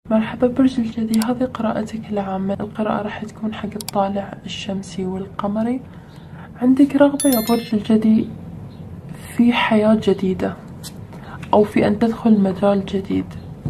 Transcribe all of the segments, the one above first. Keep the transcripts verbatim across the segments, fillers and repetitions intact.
مرحبا برج الجدي، هذه قراءتك العامة. القراءة راح تكون حق الطالع الشمسي والقمري. عندك رغبة يا برج الجدي في حياة جديدة أو في أن تدخل مجال جديد،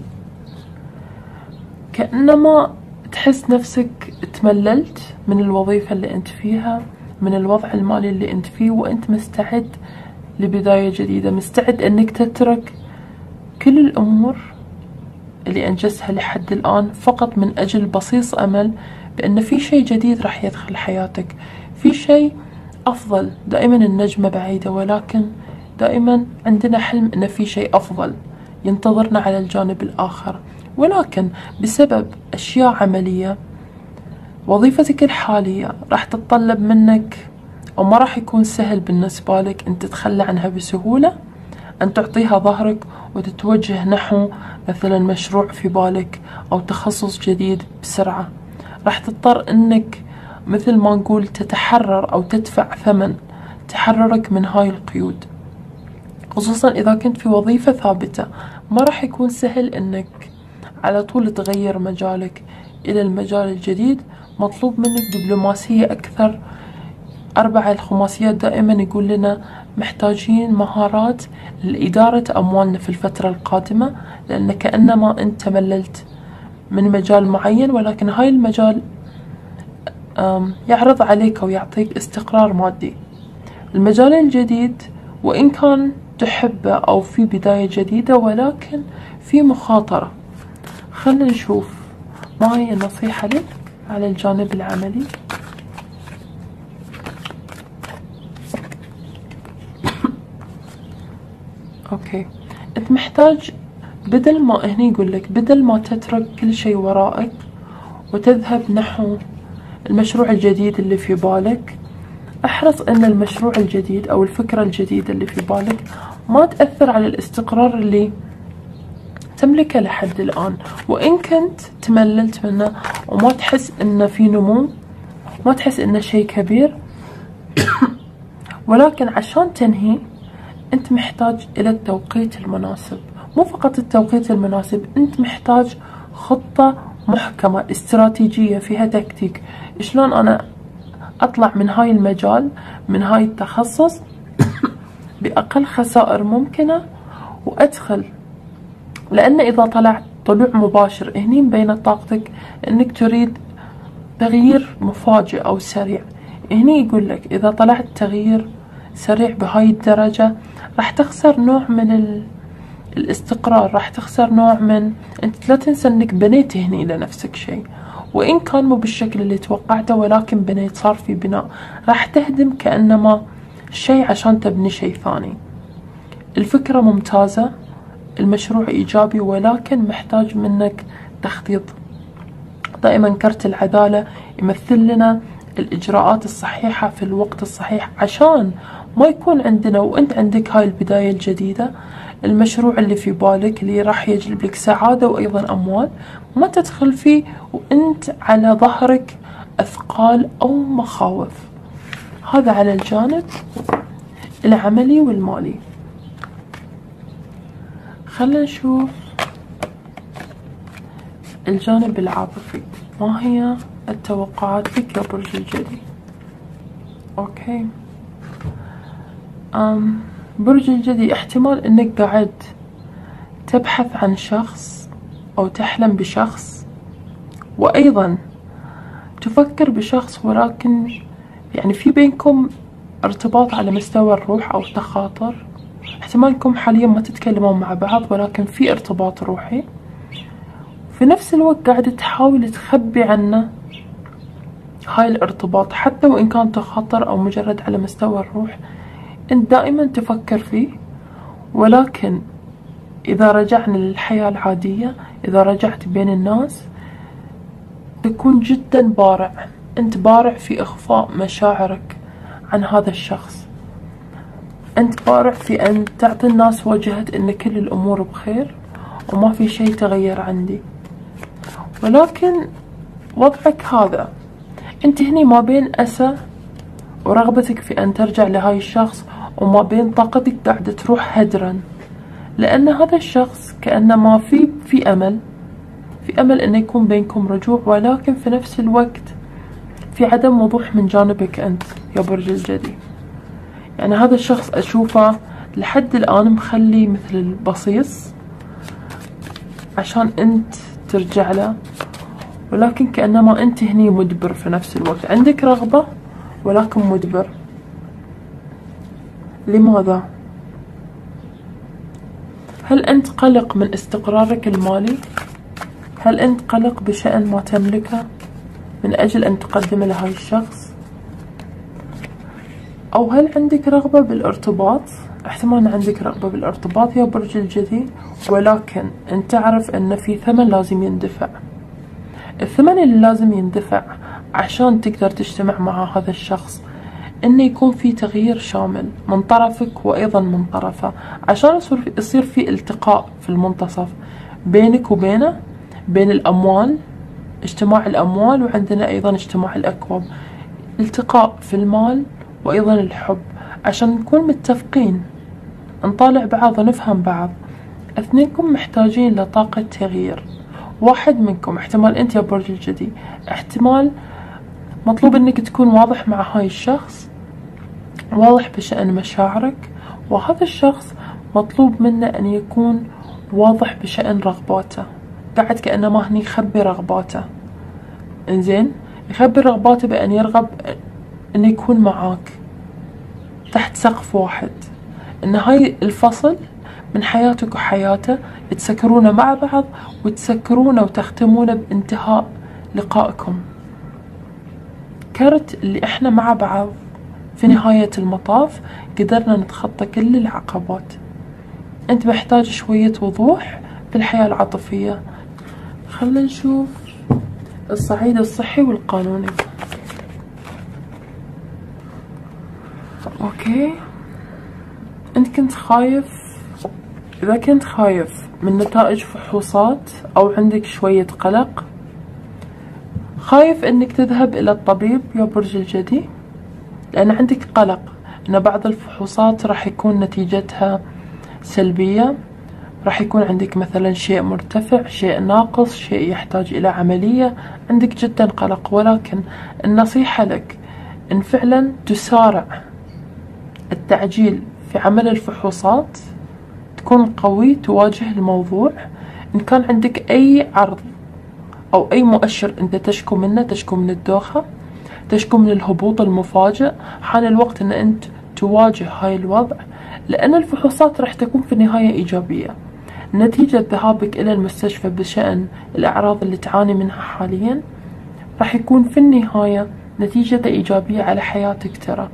كأنما تحس نفسك تمللت من الوظيفة اللي أنت فيها، من الوضع المالي اللي أنت فيه، وأنت مستعد لبداية جديدة، مستعد أنك تترك كل الأمور اللي أنجزتها لحد الآن فقط من أجل بصيص أمل بأن في شيء جديد راح يدخل حياتك، في شيء أفضل. دائما النجمة بعيدة، ولكن دائما عندنا حلم أن في شيء أفضل ينتظرنا على الجانب الآخر. ولكن بسبب أشياء عملية، وظيفتك الحالية راح تتطلب منك، أو ما راح يكون سهل بالنسبة لك أن تتخلى عنها بسهولة، أن تعطيها ظهرك وتتوجه نحو مثلا مشروع في بالك أو تخصص جديد بسرعة. راح تضطر أنك مثل ما نقول تتحرر أو تدفع ثمن تحررك من هاي القيود، خصوصا إذا كنت في وظيفة ثابتة. ما راح يكون سهل أنك على طول تغير مجالك إلى المجال الجديد. مطلوب منك دبلوماسية أكثر. أربعة الخماسيات دائما يقول لنا محتاجين مهارات لإدارة أموالنا في الفترة القادمة، لأن كأنما أنت مللت من مجال معين، ولكن هاي المجال يعرض عليك أو يعطيك استقرار مادي. المجال الجديد وإن كان تحبه أو في بداية جديدة، ولكن في مخاطرة. خلنا نشوف ما هي النصيحة لك على الجانب العملي. اوكي، انت محتاج بدل ما هني يقول لك بدل ما تترك كل شيء وراءك وتذهب نحو المشروع الجديد اللي في بالك، احرص ان المشروع الجديد او الفكرة الجديدة اللي في بالك ما تأثر على الاستقرار اللي تملكه لحد الآن. وإن كنت تمللت منه وما تحس إنه في نمو، ما تحس إنه شيء كبير، ولكن عشان تنهي أنت محتاج إلى التوقيت المناسب. مو فقط التوقيت المناسب، أنت محتاج خطة محكمة استراتيجية فيها تكتيك. شلون أنا أطلع من هاي المجال، من هاي التخصص بأقل خسائر ممكنة وأدخل. لأن إذا طلعت طلوع مباشر هني مبينة طاقتك أنك تريد تغيير مفاجئ أو سريع. هني يقول لك إذا طلعت تغيير سريع بهاي الدرجة راح تخسر نوع من ال... الاستقرار، راح تخسر نوع من، أنت لا تنسى أنك بنيت هني لنفسك شيء، وإن كان مو بالشكل اللي توقعته، ولكن بنيت، صار في بناء. راح تهدم كأنما شيء عشان تبني شيء ثاني. الفكرة ممتازة، المشروع إيجابي، ولكن محتاج منك تخطيط. دائما كرت العدالة يمثل لنا الإجراءات الصحيحة في الوقت الصحيح، عشان ما يكون عندنا وأنت عندك هاي البداية الجديدة، المشروع اللي في بالك اللي راح يجلب لك سعادة وأيضا أموال، ما تدخل فيه وأنت على ظهرك أثقال أو مخاوف. هذا على الجانب العملي والمالي. خلنا نشوف الجانب العاطفي. ما هي التوقعات لك يا برج الجدي؟ اوكي، أم برج الجدي احتمال انك قاعد تبحث عن شخص او تحلم بشخص، وايضا تفكر بشخص، ولكن يعني في بينكم ارتباط على مستوى الروح او تخاطر. احتمالكم حاليا ما تتكلمون مع بعض، ولكن في ارتباط روحي. في نفس الوقت قاعدة تحاول تخبي عنه هاي الارتباط، حتى وإن كان تخاطر أو مجرد على مستوى الروح. أنت دائما تفكر فيه، ولكن إذا رجعنا للحياة العادية، إذا رجعت بين الناس، تكون جدا بارع. أنت بارع في إخفاء مشاعرك عن هذا الشخص. أنت بارع في أن تعطي الناس وجهة أن كل الأمور بخير وما في شيء تغير عندي، ولكن وضعك هذا أنت هني ما بين أسى ورغبتك في أن ترجع لهاي الشخص، وما بين طاقتك قاعدة تروح هدرا، لأن هذا الشخص كأنما في في أمل، في أمل أن يكون بينكم رجوع، ولكن في نفس الوقت في عدم وضوح من جانبك أنت يا برج الجدي. يعني هذا الشخص أشوفه لحد الآن مخلي مثل البصيص عشان أنت ترجع له، ولكن كأنما أنت هني مدبر في نفس الوقت، عندك رغبة ولكن مدبر. لماذا؟ هل أنت قلق من استقرارك المالي؟ هل أنت قلق بشأن ما تملكه من أجل أن تقدمه لهاي الشخص؟ أو هل عندك رغبة بالارتباط؟ احتمال عندك رغبة بالارتباط يا برج الجدي، ولكن أنت تعرف أن في ثمن لازم يندفع. الثمن اللي لازم يندفع عشان تقدر تجتمع مع هذا الشخص انه يكون في تغيير شامل من طرفك وايضا من طرفه، عشان يصير في التقاء في المنتصف بينك وبينه، بين الاموال، اجتماع الاموال، وعندنا ايضا اجتماع الاكواب، التقاء في المال وايضا الحب، عشان نكون متفقين، نطالع بعض ونفهم بعض. اثنينكم محتاجين لطاقة تغيير. واحد منكم، احتمال انت يا برج الجدي، احتمال مطلوب انك تكون واضح مع هاي الشخص، واضح بشأن مشاعرك، وهذا الشخص مطلوب منه ان يكون واضح بشأن رغباته، قاعد كأنما هني يخبي رغباته. انزين، يخبي رغباته بأن يرغب ان يكون معاك تحت سقف واحد، ان هاي الفصل من حياتك وحياته تسكرونه مع بعض وتسكرونه وتختمونه بانتهاء لقائكم. كرت اللي احنا مع بعض في نهاية المطاف قدرنا نتخطى كل العقبات. انت محتاج شوية وضوح في الحياة العاطفية. خلنا نشوف الصعيد الصحي والقانوني. اوكي، انت كنت خايف، اذا كنت خايف من نتائج فحوصات او عندك شوية قلق، خايف انك تذهب الى الطبيب يا برج الجدي، لان عندك قلق ان بعض الفحوصات راح يكون نتيجتها سلبية، راح يكون عندك مثلا شيء مرتفع، شيء ناقص، شيء يحتاج الى عملية، عندك جدا قلق. ولكن النصيحة لك ان فعلا تسارع التعجيل في عمل الفحوصات، تكون قوي، تواجه الموضوع. ان كان عندك اي عرض او اي مؤشر انت تشكو منه، تشكو من الدوخة، تشكو من الهبوط المفاجئ، حان الوقت ان انت تواجه هاي الوضع، لان الفحوصات راح تكون في النهاية ايجابية. نتيجة ذهابك الى المستشفى بشأن الاعراض اللي تعاني منها حاليا راح يكون في النهاية نتيجة ايجابية على حياتك ترى.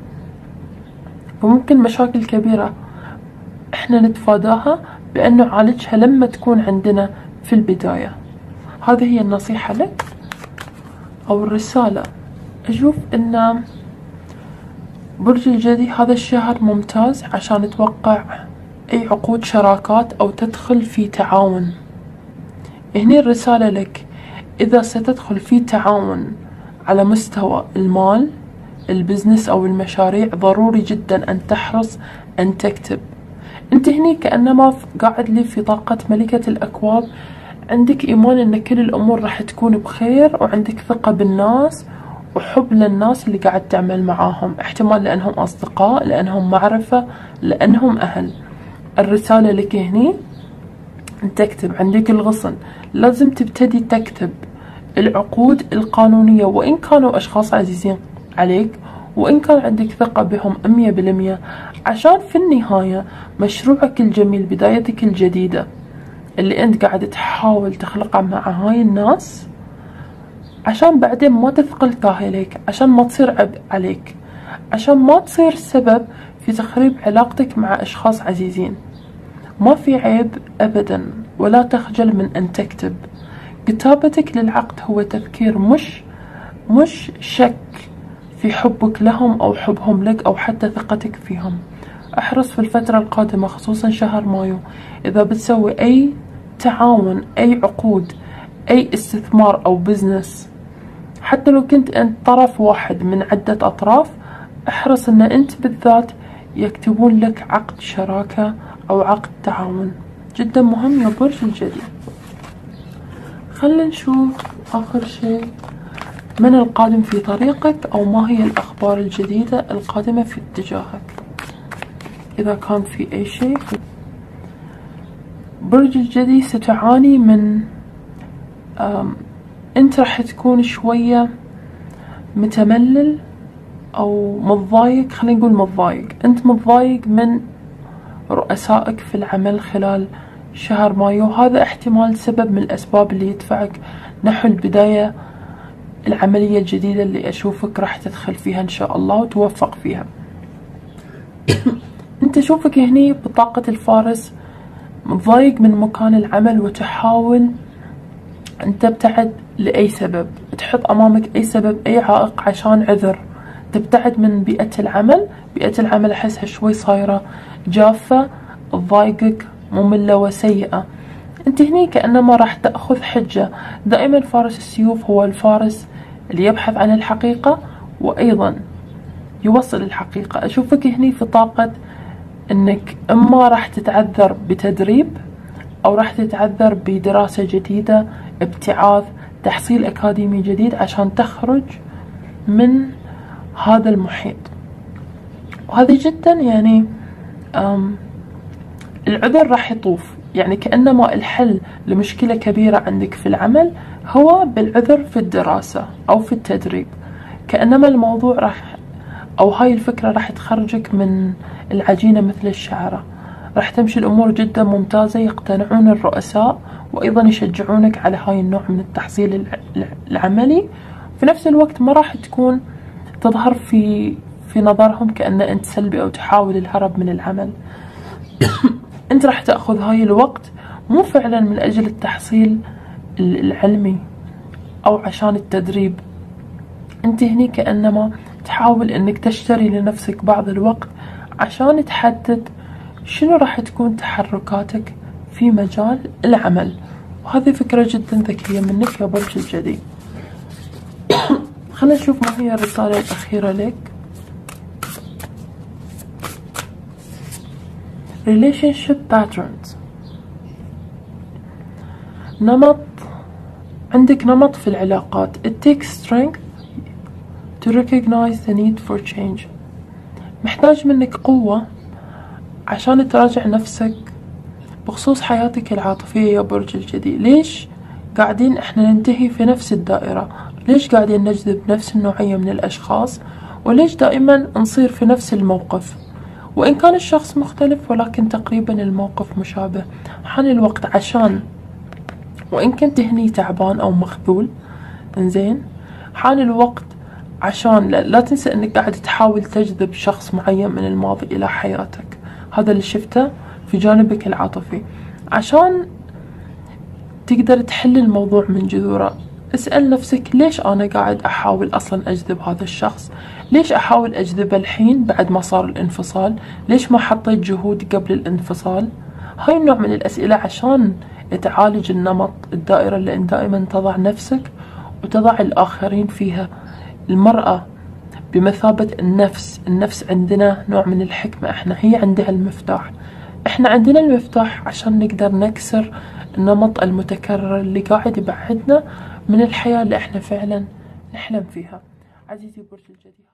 وممكن مشاكل كبيرة احنا نتفاداها بأن نعالجها لما تكون عندنا في البداية. هذه هي النصيحة لك أو الرسالة. أشوف أن برج الجدي هذا الشهر ممتاز عشان توقع أي عقود شراكات أو تدخل في تعاون. هني الرسالة لك، إذا ستدخل في تعاون على مستوى المال، البزنس أو المشاريع، ضروري جدا أن تحرص أن تكتب. انت هني كأنما قاعد لي في طاقة ملكة الأكواب، عندك إيمان أن كل الأمور راح تكون بخير، وعندك ثقة بالناس وحب للناس اللي قاعد تعمل معاهم، احتمال لأنهم أصدقاء، لأنهم معرفة، لأنهم أهل. الرسالة لك هني أن تكتب، عندك الغصن، لازم تبتدي تكتب العقود القانونية، وإن كانوا أشخاص عزيزين عليك، وإن كان عندك ثقة بهم مية بالمية، عشان في النهاية مشروعك الجميل، بدايتك الجديدة اللي أنت قاعد تحاول تخلقها مع هاي الناس، عشان بعدين ما تثقل كاهلك، عشان ما تصير عبء عليك، عشان ما تصير سبب في تخريب علاقتك مع أشخاص عزيزين. ما في عيب أبدا، ولا تخجل من أن تكتب. كتابتك للعقد هو تذكير، مش مش شك في حبك لهم أو حبهم لك أو حتى ثقتك فيهم. احرص في الفترة القادمة خصوصا شهر مايو، إذا بتسوي أي تعاون، أي عقود، أي استثمار أو بزنس، حتى لو كنت أنت طرف واحد من عدة أطراف، احرص أن أنت بالذات يكتبون لك عقد شراكة أو عقد تعاون. جدا مهم يا برج الجدي. خلينا نشوف آخر شيء، من القادم في طريقك، أو ما هي الأخبار الجديدة القادمة في اتجاهك. إذا كان في أي شيء. برج الجدي ستعاني من أنت راح تكون شوية متملل أو متضايق. خلينا نقول متضايق، أنت متضايق من رؤسائك في العمل خلال شهر مايو. هذا احتمال سبب من الأسباب اللي يدفعك نحو البداية العملية الجديدة اللي أشوفك راح تدخل فيها إن شاء الله وتوفق فيها. أنت شوفك هني بطاقة الفارس متضايق من مكان العمل، وتحاول أن تبتعد لأي سبب، تحط أمامك أي سبب، أي عائق عشان عذر تبتعد من بيئة العمل. بيئة العمل أحسها شوي صايرة جافة، تضايقك، مملة وسيئة. أنت هني كأنما راح تأخذ حجة. دائما فارس السيوف هو الفارس اللي يبحث عن الحقيقة وأيضا يوصل الحقيقة. أشوفك هني في طاقة أنك إما راح تتعذر بتدريب، أو راح تتعذر بدراسة جديدة، ابتعاث، تحصيل أكاديمي جديد عشان تخرج من هذا المحيط. وهذه جدا يعني العذر راح يطوف، يعني كأنما الحل لمشكلة كبيرة عندك في العمل هو بالعذر في الدراسة أو في التدريب. كأنما الموضوع راح، أو هاي الفكرة راح تخرجك من العجينة مثل الشعرة. راح تمشي الأمور جدا ممتازة، يقتنعون الرؤساء وأيضا يشجعونك على هاي النوع من التحصيل العملي. في نفس الوقت ما راح تكون تظهر في في نظرهم كأن أنت سلبي أو تحاول الهرب من العمل. أنت راح تأخذ هاي الوقت مو فعلا من أجل التحصيل العلمي أو عشان التدريب. أنت هني كأنما تحاول أنك تشتري لنفسك بعض الوقت عشان تحدد شنو راح تكون تحركاتك في مجال العمل. وهذه فكرة جدا ذكية منك يا برج الجدي. خلينا نشوف ما هي الرسالة الأخيرة لك. relationship patterns. نمط، عندك نمط في العلاقات. it takes strength to recognize the need for change. محتاج منك قوة عشان تراجع نفسك بخصوص حياتك العاطفية يا برج الجدي. ليش قاعدين احنا ننتهي في نفس الدائرة؟ ليش قاعدين نجذب نفس النوعية من الأشخاص؟ وليش دائما نصير في نفس الموقف؟ وإن كان الشخص مختلف ولكن تقريبا الموقف مشابه. حان الوقت عشان، وإن كنت هني تعبان أو مخذول، انزين، حان الوقت عشان لا, لا تنسى أنك قاعد تحاول تجذب شخص معين من الماضي إلى حياتك. هذا اللي شفته في جانبك العاطفي. عشان تقدر تحل الموضوع من جذوره، اسأل نفسك ليش أنا قاعد أحاول أصلا أجذب هذا الشخص؟ ليش أحاول أجذبه الحين بعد ما صار الانفصال؟ ليش ما حطيت جهود قبل الانفصال؟ هاي النوع من الأسئلة عشان تعالج النمط، الدائرة اللي أنت دائما تضع نفسك وتضع الآخرين فيها. المرأة بمثابة النفس. النفس عندنا نوع من الحكمة، احنا هي عندها المفتاح. احنا عندنا المفتاح عشان نقدر نكسر النمط المتكرر اللي قاعد يبعدنا من الحياة اللي احنا فعلا نحلم فيها. عزيزي برج الجدي.